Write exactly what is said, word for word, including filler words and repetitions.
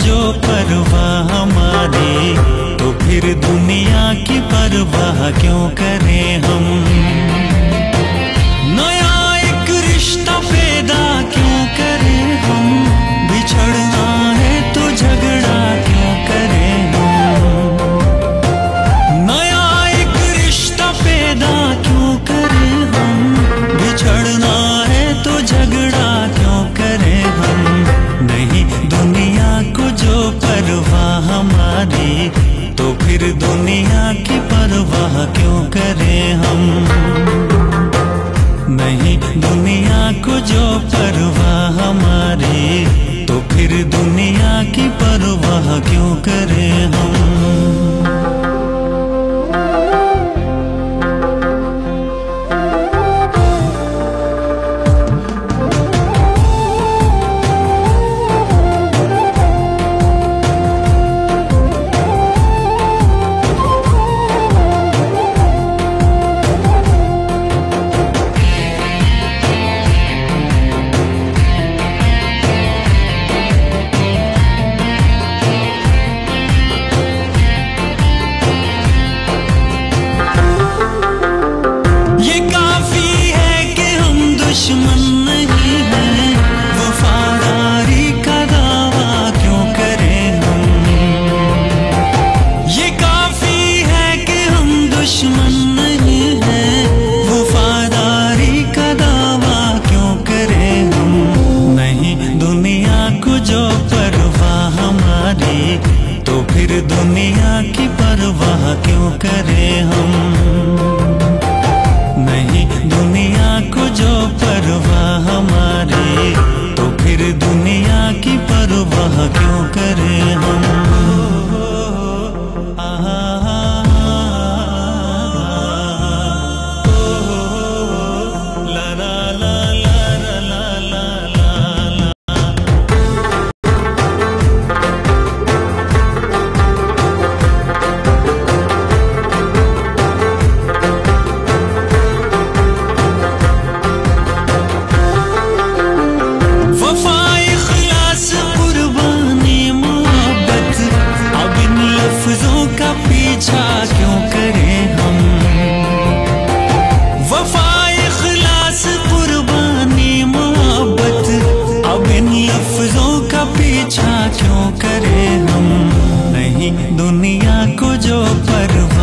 जो परवाह हमारी, तो फिर दुनिया की परवाह क्यों करें हम। नया एक रिश्ता पैदा क्यों करें हम, बिछड़ना है तो झगड़ा क्यों करें हम। नया एक रिश्ता पैदा क्यों करें हम, बिछड़ना है तो झगड़ा क्यों करें हम। नहीं दुनिया को जो परवाह हमारी, तो फिर दुनिया की परवाह क्यों करें हम। नहीं दुनिया को जो परवाह हमारी, तो फिर दुनिया की परवाह क्यों करें हम। दुश्मन नहीं है, वफादारी का दावा क्यों करें हम। ये काफी है कि हम दुश्मन नहीं है, वफादारी का दावा क्यों करें हम। नहीं दुनिया को जो परवाह हमारी, तो फिर दुनिया की परवाह क्यों करें हम। नहीं दुनिया को जो परवाह हमारी, तो फिर दुनिया की परवाह क्यों करें हम। ला ला ला ला ला ला ला। वफा इखलास कुर्बानी मोहब्बत, अब इन लफ्जों का पीछा क्यों करें हम। वफा इखलास कुर्बानी मोहब्बत, अब इन लफ्जों का पीछा क्यों करें हम। नहीं दुनिया को जो परवाह